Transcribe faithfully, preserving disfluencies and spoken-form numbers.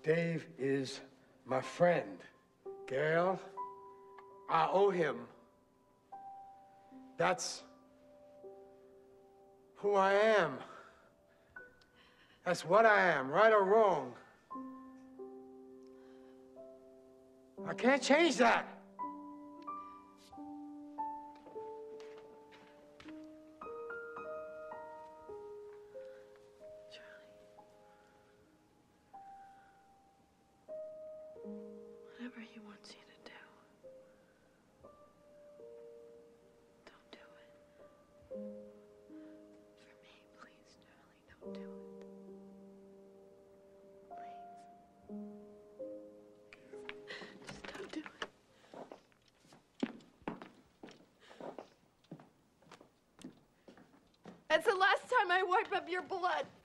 Dave is my friend. Gail, I owe him. That's who I am. That's what I am, right or wrong. I can't change that. Whatever he wants you to do, don't do it. For me, please, Charlie, don't do it. Please. Just don't do it. That's the last time I wipe up your blood.